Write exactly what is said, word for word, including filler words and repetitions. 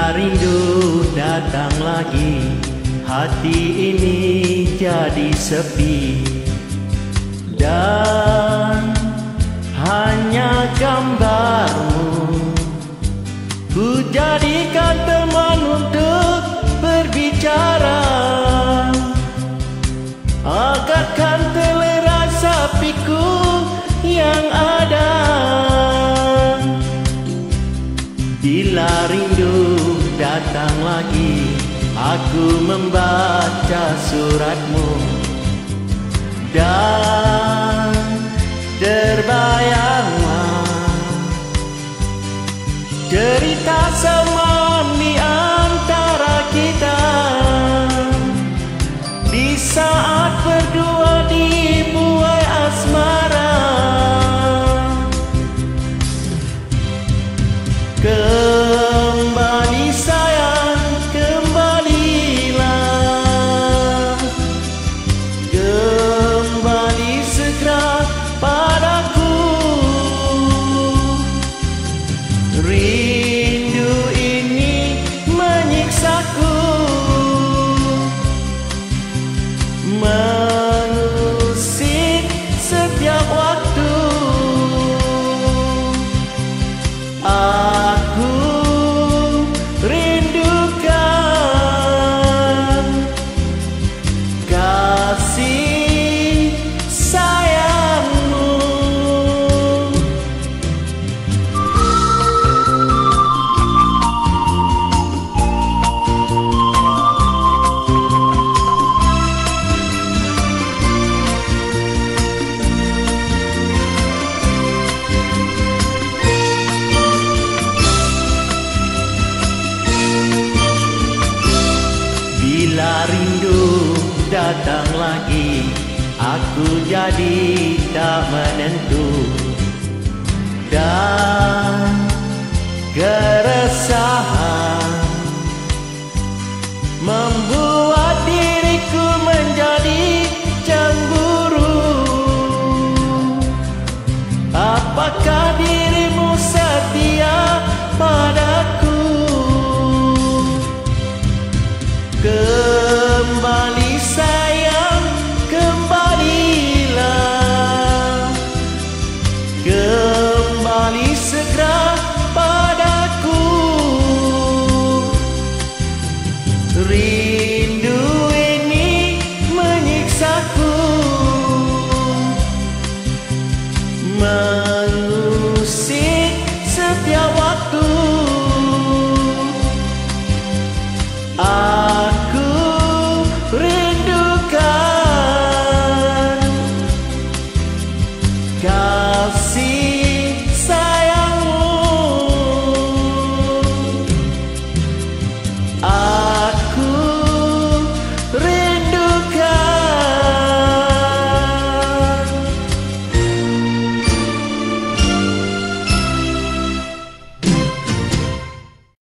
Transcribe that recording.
Bila rindu datang lagi, hati ini jadi sepi, dan hanya gambarmu ku jadikan teman untuk berbicara, agarkan telera sapiku yang ada. Bila rindu datang lagi, aku membaca suratmu, dan terbayanglah cerita semalam di antara kita, di saat berdua dibuai asmara. Kembali sayang, kembalilah, kembali segera padaku. Rindu ini menyiksaku, mengusik setiap waktu. Aku rindukan kasih sayangmu. Bila rindu datang lagi, aku jadi tak menentu, dan